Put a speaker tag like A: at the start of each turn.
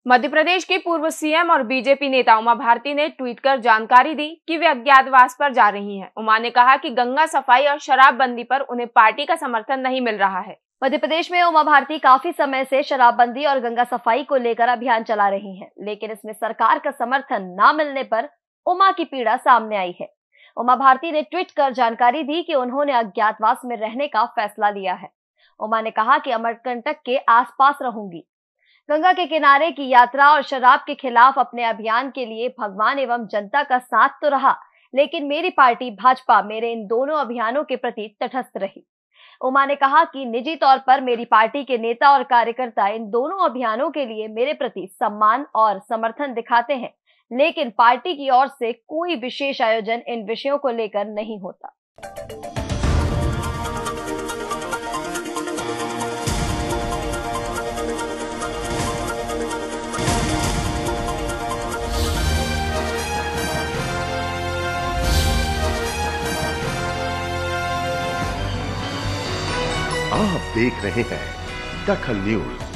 A: मध्य प्रदेश की पूर्व सीएम और बीजेपी नेता उमा भारती ने ट्वीट कर जानकारी दी कि वे अज्ञातवास पर जा रही हैं। उमा ने कहा कि गंगा सफाई और शराबबंदी पर उन्हें पार्टी का समर्थन नहीं मिल रहा है।
B: मध्य प्रदेश में उमा भारती काफी समय से शराबबंदी और गंगा सफाई को लेकर अभियान चला रही हैं, लेकिन इसमें सरकार का समर्थन न मिलने पर उमा की पीड़ा सामने आई है। उमा भारती ने ट्वीट कर जानकारी दी कि उन्होंने अज्ञातवास में रहने का फैसला लिया है। उमा ने कहा कि अमरकंटक के आसपास रहूंगी। गंगा के किनारे की यात्रा और शराब के खिलाफ अपने अभियान के लिए भगवान एवं जनता का साथ तो रहा, लेकिन मेरी पार्टी भाजपा मेरे इन दोनों अभियानों के प्रति तटस्थ रही। उमा ने कहा कि निजी तौर पर मेरी पार्टी के नेता और कार्यकर्ता इन दोनों अभियानों के लिए मेरे प्रति सम्मान और समर्थन दिखाते हैं, लेकिन पार्टी की ओर से कोई विशेष आयोजन इन विषयों को लेकर नहीं होता।
C: आप देख रहे हैं दखल न्यूज।